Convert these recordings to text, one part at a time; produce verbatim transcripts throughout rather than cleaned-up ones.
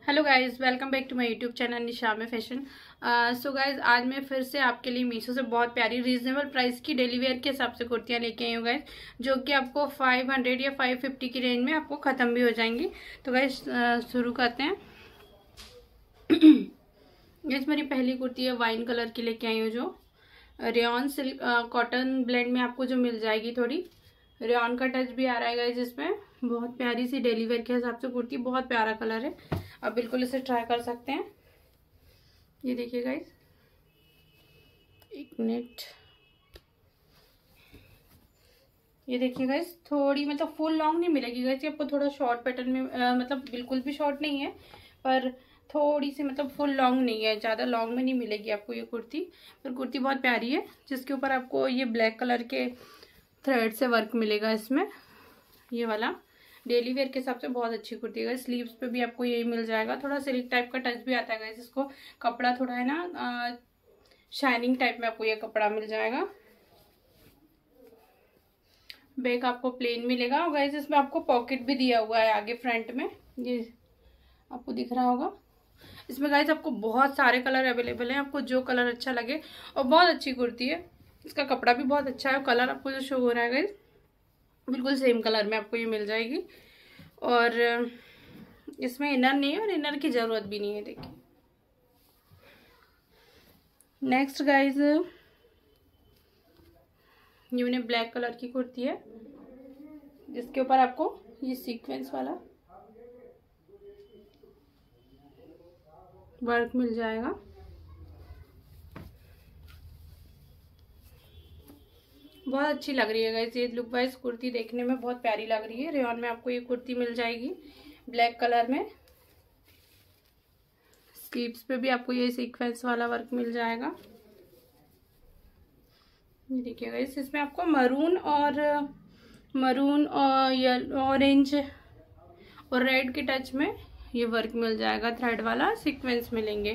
Hello guys, welcome back to my YouTube channel Nisha में fashion. So guys, आज मैं फिर से आपके लिए मीशो से बहुत प्यारी रीजनेबल प्राइस की डेली वेयर के हिसाब से कुर्तियां लेके आई हूँ गाइस, जो कि आपको पाँच सौ या पाँच सौ पचास की रेंज में आपको ख़त्म भी हो जाएंगी। तो गाइस शुरू करते हैं। गाइस मेरी पहली कुर्ती है वाइन कलर की लेके आई हूँ, जो रेयॉन सिल्क कॉटन ब्लेंड में आपको जो मिल जाएगी। थोड़ी रेयॉन का टच भी आ रहा है गाइस इसमें। बहुत प्यारी सी डेली वेयर के हिसाब से कुर्ती, बहुत प्यारा कलर है। आप बिल्कुल इसे ट्राई कर सकते हैं। ये देखिए गाइस, एक मिनट, ये देखिए गाइस, थोड़ी मतलब फुल लॉन्ग नहीं मिलेगी गाइस, ये आपको थोड़ा शॉर्ट पैटर्न में आ, मतलब बिल्कुल भी शॉर्ट नहीं है, पर थोड़ी सी मतलब फुल लॉन्ग नहीं है, ज़्यादा लॉन्ग में नहीं मिलेगी आपको ये कुर्ती। पर कुर्ती बहुत प्यारी है, जिसके ऊपर आपको ये ब्लैक कलर के थ्रेड से वर्क मिलेगा इसमें। ये वाला डेली वेयर के हिसाब से बहुत अच्छी कुर्ती है। स्लीव्स पे भी आपको यही मिल जाएगा। थोड़ा सिल्क टाइप का टच भी आता है गाइस, इसको कपड़ा थोड़ा है ना शाइनिंग टाइप में आपको ये कपड़ा मिल जाएगा। बैक आपको प्लेन मिलेगा और गाइस इसमें आपको पॉकेट भी दिया हुआ है आगे फ्रंट में, ये आपको दिख रहा होगा। इसमें गाइस आपको बहुत सारे कलर अवेलेबल हैं, आपको जो कलर अच्छा लगे। और बहुत अच्छी कुर्ती है, इसका कपड़ा भी बहुत अच्छा है और कलर आपको जो शो हो रहा है गाइस बिल्कुल सेम कलर में आपको ये मिल जाएगी। और इसमें इनर नहीं है और इनर की जरूरत भी नहीं है। देखिए नेक्स्ट गाइस, ये मैंने ब्लैक कलर की कुर्ती है, जिसके ऊपर आपको ये सीक्वेंस वाला वर्क मिल जाएगा। बहुत अच्छी लग रही है गाइस, ये लुक वाइज कुर्ती देखने में बहुत प्यारी लग रही है। रेयॉन में आपको ये कुर्ती मिल जाएगी ब्लैक कलर में। स्लीव्स पे भी आपको ये सीक्वेंस वाला वर्क मिल जाएगा। ये देखिए गाइस, इसमें आपको मरून और मरून और येलो ऑरेंज और रेड के टच में ये वर्क मिल जाएगा, थ्रेड वाला सीक्वेंस मिलेंगे।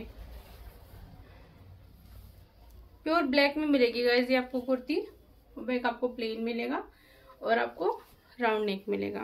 प्योर ब्लैक में मिलेगी गाइस ये आपको कुर्ती। बैक आपको प्लेन मिलेगा और आपको राउंड नेक मिलेगा।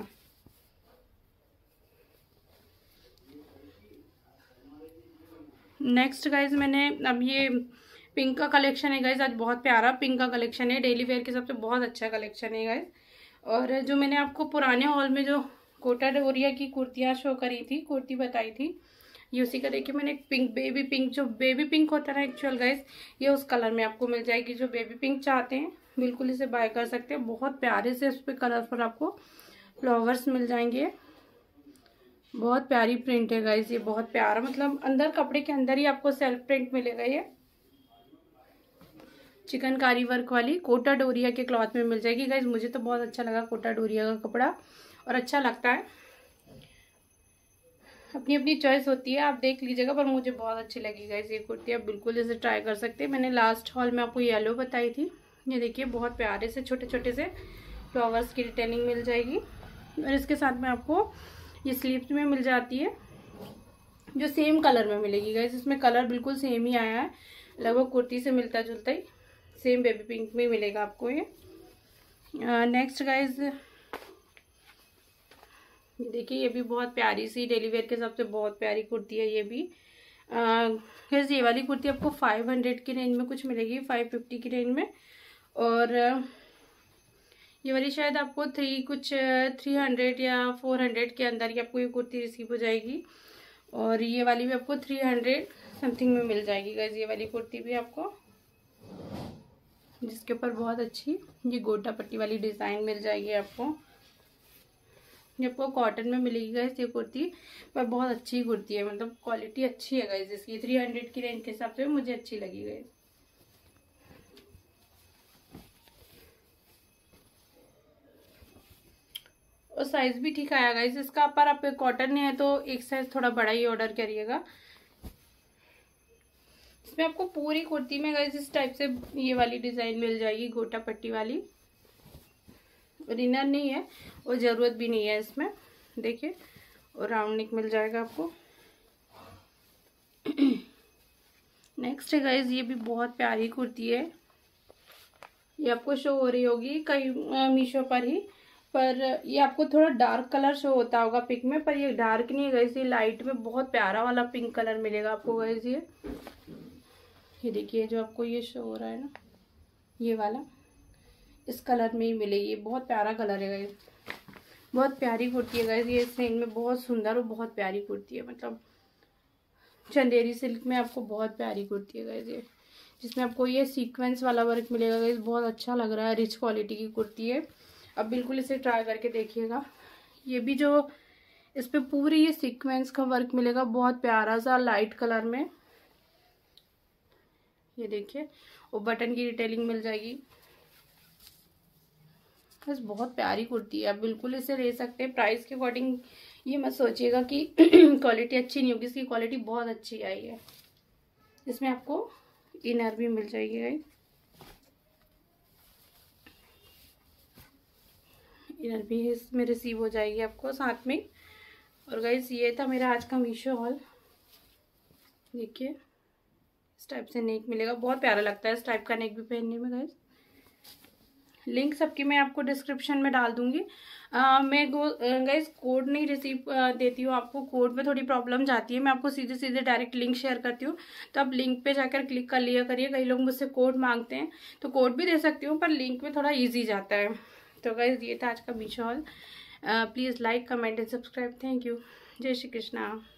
नेक्स्ट गाइज, मैंने अब ये पिंक का कलेक्शन है गाइज, आज बहुत प्यारा पिंक का कलेक्शन है, डेली वेयर के सबसे बहुत अच्छा कलेक्शन है गाइज। और जो मैंने आपको पुराने हॉल में जो कोटा डोरिया की कुर्तियाँ शो करी थी, कुर्ती बताई थी, ये उसी का देखिए मैंने पिंक, बेबी पिंक, जो बेबी पिंक होता है ना एक्चुअल गाइज, ये उस कलर में आपको मिल जाएगी। जो बेबी पिंक चाहते हैं बिल्कुल इसे बाय कर सकते हैं। बहुत प्यारे से उस पर कलर पर आपको फ्लावर्स मिल जाएंगे। बहुत प्यारी प्रिंट है गाइस, ये बहुत प्यारा, मतलब अंदर कपड़े के अंदर ही आपको सेल्फ प्रिंट मिलेगा। ये चिकनकारी वर्क वाली कोटा डोरिया के क्लॉथ में मिल जाएगी गाइस। मुझे तो बहुत अच्छा लगा कोटा डोरिया का कपड़ा, और अच्छा लगता है। अपनी अपनी चॉइस होती है, आप देख लीजिएगा, पर मुझे बहुत अच्छी लगी गाइस ये कुर्ती। आप बिल्कुल इसे ट्राई कर सकते हैं। मैंने लास्ट हॉल में आपको येलो बताई थी। ये देखिए बहुत प्यारे से छोटे छोटे से फ्लावर्स की डिटेलिंग मिल जाएगी। और इसके साथ में आपको ये स्लीव्स में मिल जाती है, जो सेम कलर में मिलेगी गाइस। इसमें कलर बिल्कुल सेम ही आया है, लगभग कुर्ती से मिलता जुलता ही सेम बेबी पिंक में मिलेगा आपको ये। नेक्स्ट गाइस, देखिए ये भी बहुत प्यारी सी डेली वेयर के सबसे बहुत प्यारी कुर्ती है ये भी। गाइस ये वाली कुर्ती आपको फाइव हंड्रेड की रेंज में कुछ मिलेगी, फाइव फिफ्टी की रेंज में। और ये वाली शायद आपको थ्री कुछ थ्री हंड्रेड या फोर हंड्रेड के अंदर ही आपको ये कुर्ती रिसीव हो जाएगी। और ये वाली भी आपको थ्री हंड्रेड समथिंग में मिल जाएगी गाइस, ये वाली कुर्ती भी आपको, जिसके ऊपर बहुत अच्छी ये गोटा पट्टी वाली डिज़ाइन मिल जाएगी आपको। ये आपको कॉटन में मिलेगी गाइस ये कुर्ती, पर बहुत अच्छी कुर्ती है, मतलब क्वालिटी अच्छी है गाइस इसकी। थ्री हंड्रेड की रेंज के हिसाब से मुझे अच्छी लगी गाइस। और साइज भी ठीक आया गाइस इसका, पर आप कॉटन नहीं है तो एक साइज थोड़ा बड़ा ही ऑर्डर करिएगा। इसमें आपको पूरी कुर्ती में गाइस इस टाइप से ये वाली डिजाइन मिल जाएगी, गोटा पट्टी वाली। और इनर नहीं है और जरूरत भी नहीं है इसमें, देखिए। और राउंड नेक मिल जाएगा आपको। नेक्स्ट है गाइस, ये भी बहुत प्यारी कुर्ती है, ये आपको शो हो रही होगी कहीं मीशो पर ही, पर ये आपको थोड़ा डार्क कलर शो होता होगा पिक में, पर ये डार्क नहीं है गाइस, ये लाइट में बहुत प्यारा वाला पिंक कलर मिलेगा आपको गाइस। ये ये देखिए जो आपको ये शो हो रहा है ना, ये वाला इस कलर में ही मिलेगी। बहुत प्यारा कलर है गाइस, बहुत प्यारी कुर्ती है गाइस। ये इस रेंज में बहुत सुंदर और बहुत प्यारी कुर्ती है, मतलब चंदेरी सिल्क में आपको बहुत प्यारी कुर्ती है गाइस ये, जिसमें आपको ये सीक्वेंस वाला वर्क मिलेगा गाइस। बहुत अच्छा लग रहा है, रिच क्वालिटी की कुर्ती है। अब बिल्कुल इसे ट्राई करके देखिएगा। ये भी जो इस पे पूरी ये सीक्वेंस का वर्क मिलेगा, बहुत प्यारा सा लाइट कलर में। ये देखिए, और बटन की डिटेलिंग मिल जाएगी बस। बहुत प्यारी कुर्ती है, आप बिल्कुल इसे ले सकते हैं। प्राइस के अकॉर्डिंग ये मत सोचिएगा कि क्वालिटी अच्छी नहीं होगी, इसकी क्वालिटी बहुत अच्छी आई है। इसमें आपको इनर भी मिल जाएगी गाइस, इनर भी इसमें रिसीव हो जाएगी आपको साथ में। और गाइस ये था मेरा आज का मीशो हॉल। देखिए इस टाइप से नेक मिलेगा, बहुत प्यारा लगता है इस टाइप का नेक भी पहनने में गाइस। लिंक सबकी मैं आपको डिस्क्रिप्शन में डाल दूंगी। आ, मैं गाइस कोड नहीं रिसीव देती हूँ आपको, कोड में थोड़ी प्रॉब्लम जाती है। मैं आपको सीधे सीधे डायरेक्ट लिंक शेयर करती हूँ, तो आप लिंक पे जाकर क्लिक कर लिया करिए। कई लोग मुझसे कोड मांगते हैं, तो कोड भी दे सकती हूँ, पर लिंक में थोड़ा ईजी जाता है। तो गाइस ये था आज का Meesho haul. Please like comment and subscribe. Thank you. जय श्री कृष्णा।